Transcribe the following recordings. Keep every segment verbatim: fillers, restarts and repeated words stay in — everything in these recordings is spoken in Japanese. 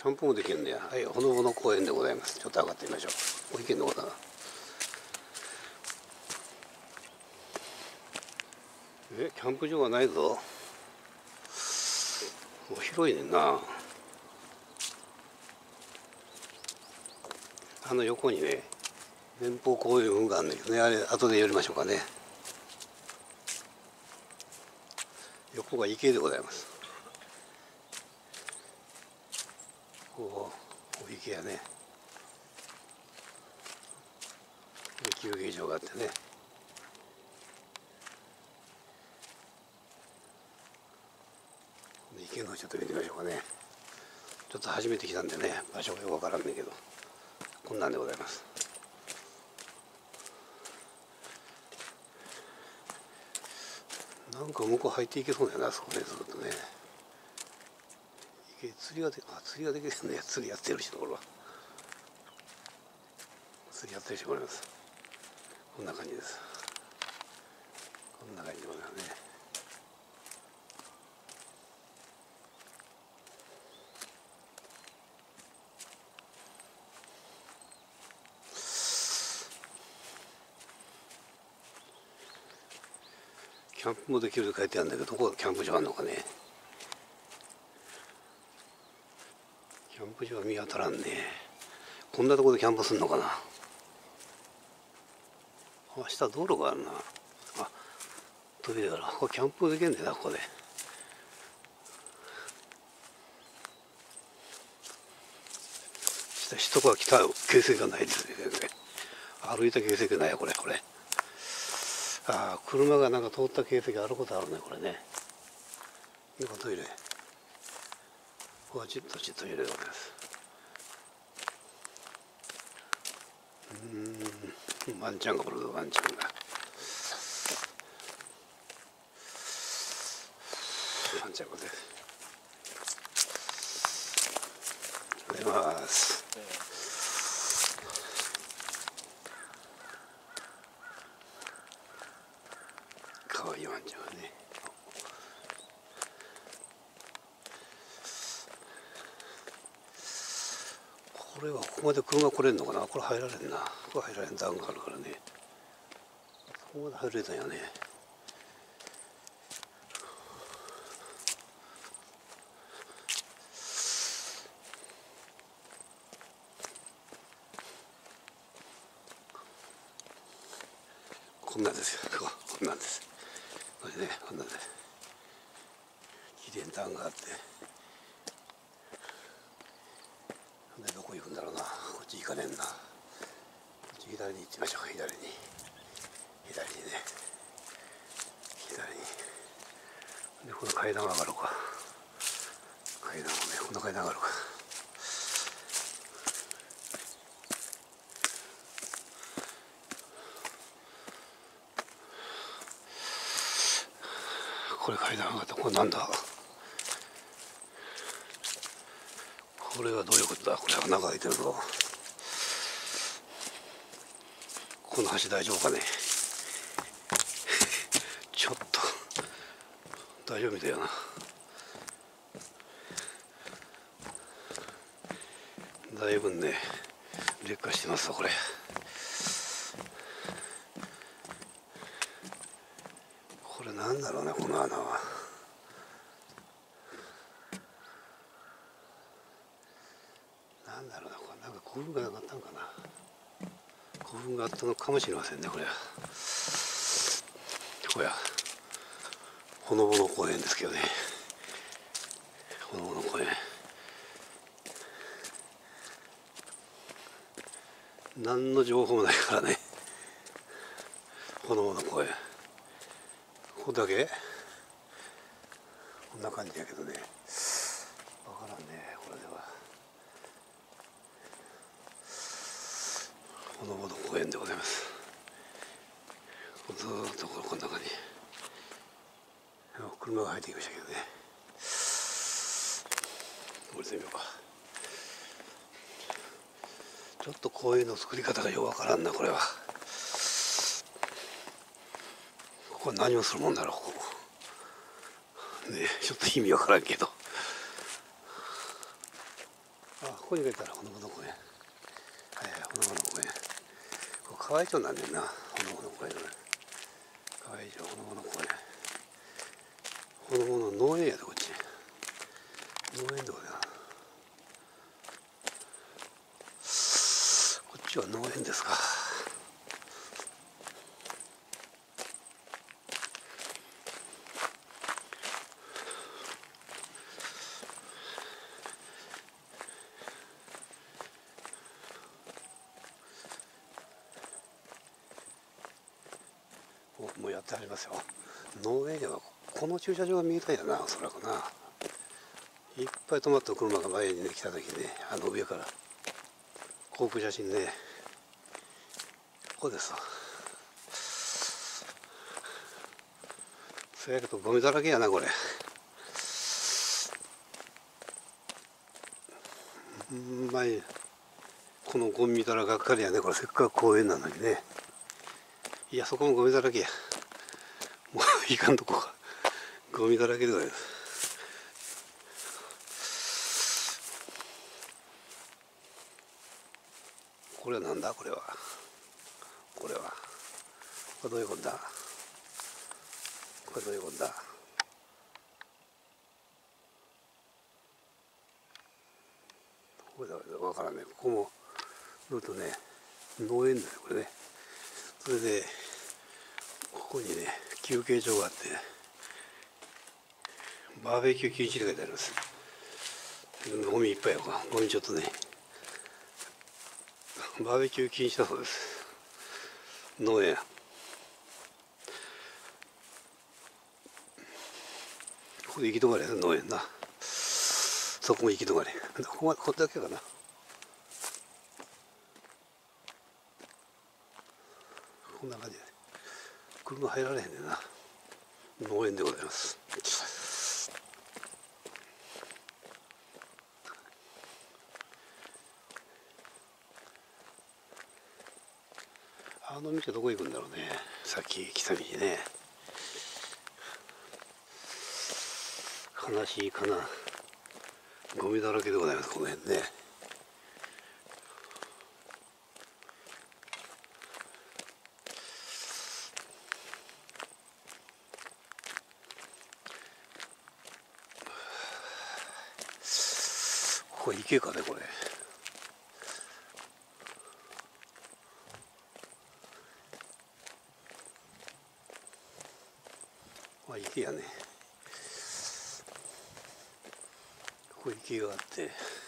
キャンプもできるんだよ。はい、ほのぼの公園でございます。ちょっと上がってみましょう。ここ行けんのかな。え、キャンプ場はないぞ。広いねんな。あの横にね、前方公園運があるんだけどね、あれ後で寄りましょうかね。横が池でございます。おお、池やね。休憩所があってね。池の方ちょっと見てみましょうかね。ちょっと初めて来たんでね、場所がよくわからんねんけど、こんなんでございます。なんか向こう入っていけそうだよな、そこね、ずっとね。池、釣りがで、あ、釣りができるね、釣りやってる人、これは。釣りやってる人おります。こんな感じです。こんな感じでございますね。キャンプもできるって書いてあるんだけど、どこがキャンプ場あるのかね。キャンプ場は見当たらんね。こんなところでキャンプするのかな。あ、下道路があるな。あ、トイレだろ。これキャンプできるんだよな、ここで。下人が来た形跡がないですね。歩いた形跡ないよ、これ、これ。ああ、車がなんか通った形跡あることあるね、これね。なんかトイレ。ここはちっとちっとトイレでございます。うーん、ワンちゃんがおるぞ、ワンちゃんが。ワンちゃんがです。おはようございます。かわいいワンちゃんがね。これはここまで車来れんのかな。これ入られんな。これ入られん段があるからね。ここまで入れたんやね。こんなんですよ。こんなんです。これね、こんなんです。きれいに段があって。で、どこ行くんだろうな。こっち行かねえんな。こっち左に行ってみましょう。左に。左にね。左に。で、この階段上がろうか。階段をね、この階段上がろうか。これ階段上がった。これなんだ。これはどういうことだ。これ穴が開いてるぞ。この橋大丈夫かね。ちょっと大丈夫みたいやな。だいぶね劣化してますわこれ。これなんだろうね、この穴は。なんだろうな、これなんか古墳がなかったのかな。古墳があったのかもしれませんね、これは。これはほのぼの公園ですけどね。ほのぼの公園。何の情報もないからね。ほのぼの公園。ここだけこんな感じやけどね。わからんね、これでは。ほのぼの公園でございます。ずーっとこんな感じ。車が入ってきましたけどね。これでみようか。ちょっと公園の作り方がよくわからんな、これは。ここは何をするもんだろう、ここ。ね、ちょっと意味わからんけど。 こに書いたらほのぼの公園、はいはい、ほのぼの公園、これ河合町なんねんな、ほのぼの公園、河合町ほのぼの公園、ほのぼの農園やで、こっち農園どこだよ、こっちは農園ですか。もうやってありますよ。農園はこの駐車場が見えたんやな、おそらくな。いっぱい止まった車が前にね来た時ね、あの上から航空写真ね、ここですわ。そやけどゴミだらけやなこれ。ほんまにこのゴミ見たらがっかりやね、これせっかく公園なのにね。いや、そこもゴミだらけや。もういかんとこがゴミだらけでございます。これはなんだこれは。これは。これどういうことだ。これどういうことだ。これだわからんね。ここもずっとね農園ですよこれね。それでここにね休憩所があってバーベキュー禁止って書いてあります。ゴミいっぱいやわ。ゴミちょっとねバーベキュー禁止だそうです。農園。ここで行き止まりやな農園な。そこも行き止まり。ここまでこれだけかな。こんな感じで車入られへんねんな。農園でございます。あの道はどこ行くんだろうね。さっき来た道ね。悲しいかな。ゴミだらけでございますこの辺ね。ここ池かねこれ。あ、池やね。ここ池があって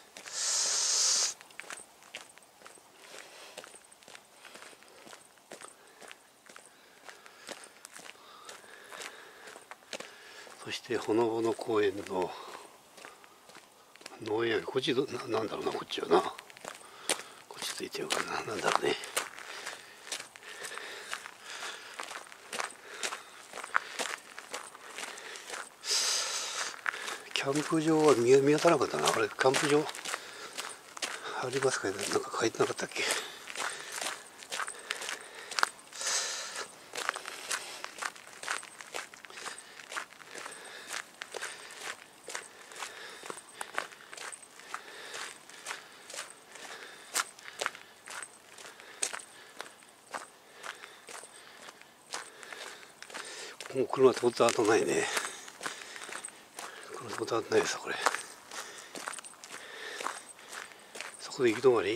そしてほのぼの公園の農園、こっちど な, なんだろうなこっちはな。こっちついてるかな。なんだろうね。キャンプ場は 見, 見当たらなかったな。あれキャンプ場ありますかね。なんか書いてなかったっけ。もう車通った後ないね。車通った後ないですこれ。そこで行き止まり。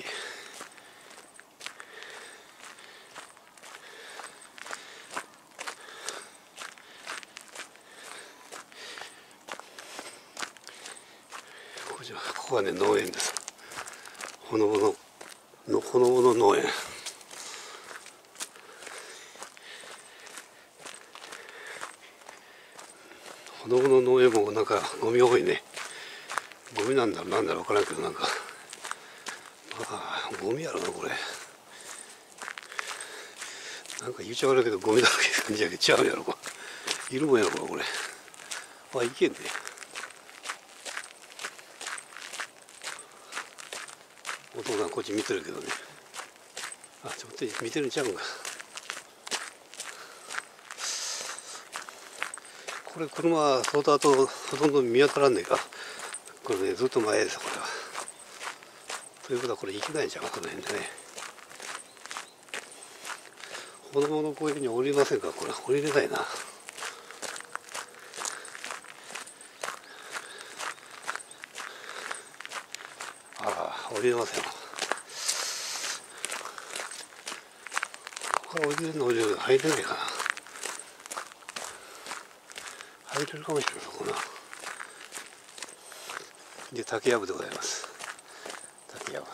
ここはね農園です。ほのぼののほのぼの農園。ほのぼの農園もなんかゴミ多いね。ゴミなんだろうなんだろう分からんけどなんかまあゴミやろなこれ。なんか言っちゃ悪いけどゴミだらけ感じやけどちゃうやろこれ。いるもんやろこれ。あいけんね。お父さんこっち見てるけどね。あちょっと見てるんちゃうんか。これ車通った後ほとんど見当たらんねえか。これねずっと前ですこれは。 ということはこれいけないんじゃん、この辺でね。子供の公園に降りませんか、これ降りれないな。あら降りれません。ここから降りれるの降りれるの入れないかな。入れるかもしれないこな。で竹やぶでございます。竹やぶ。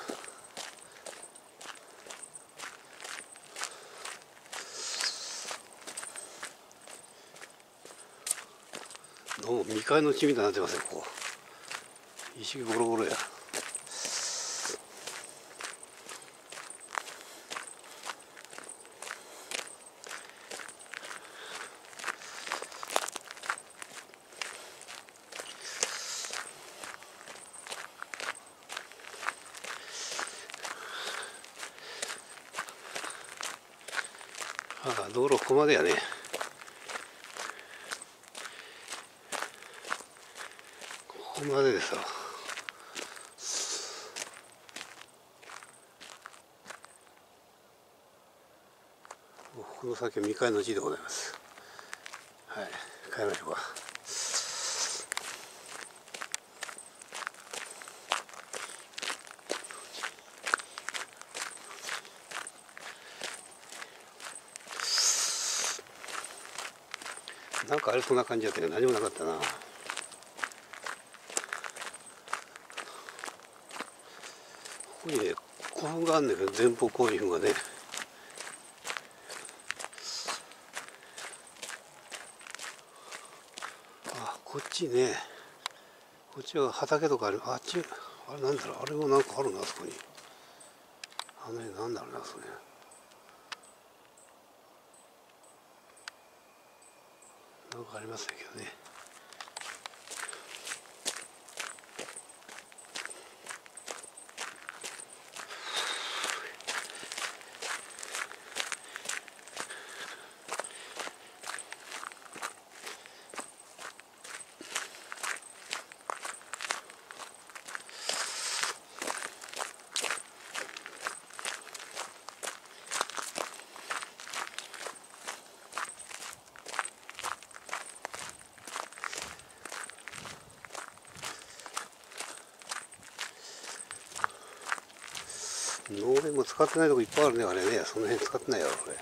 どうも未開の地みたいになってますね。ここ石ゴロゴロや。ああ道路ここまでやね。ここまででさ。この先は未開の地でございます。はい、帰りましょうか。なんかあれそんな感じだったけど何もなかったな。ここにね古墳があるんだけど、前方後位墳がね。あこっちね、こっちは畑とかある。あっちあれなんだろう、あれもなんかあるな、あそこに。あの辺なんだろうな、それ。なんかありますけどね。農園も使ってないとこいっぱいあるね、あれね。その辺使ってないやろ、これ。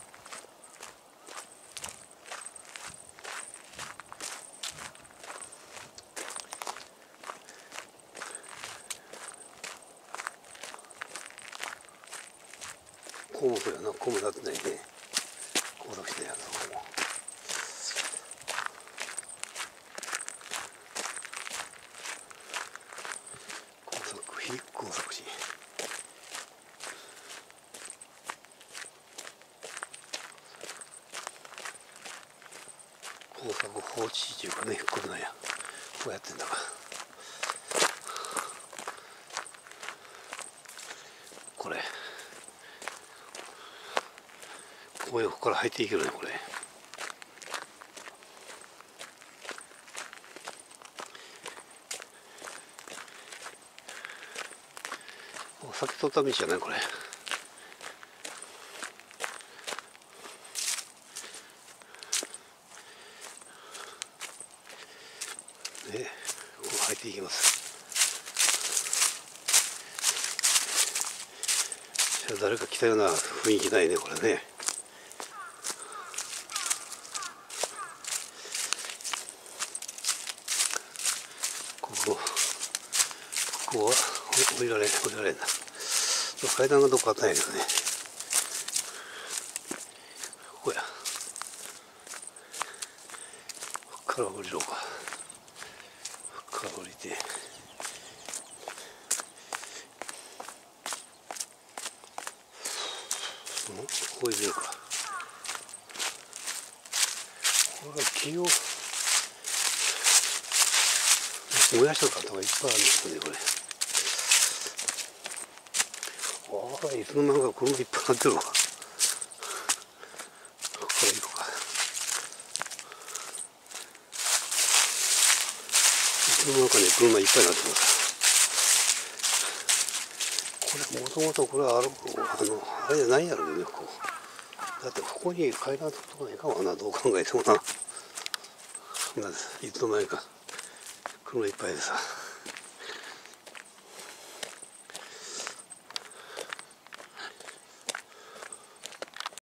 こうもそうやな、こうもなってないね。工作してないやつ、ここも。工作費、工作費。工作放置っていうかね、これなんや。こうやってんだか。これ。こういうここから入っていけるね、これ。先取った道じゃないこれ。ね、ここ入っていきます。じゃあ誰か来たような雰囲気ないね、これね。ここ、ここは降りられん、降りられんな。階段がどっかあったんやけどね。ここや。ここから降りろうか。ここから降りて。ここ入れるか。これは木を燃やしとかとかいっぱいあるんですね、これ。ああ、いつの間にかこれもいっぱいなってるわ。ここから行こうか。いつの間にかね、車いっぱいになってます。 れもともとこれはあるあのあれじゃないやろね、こうだってここに階段作っとかないかもな、どう考えてもな。いつの間にか車いっぱいでさ。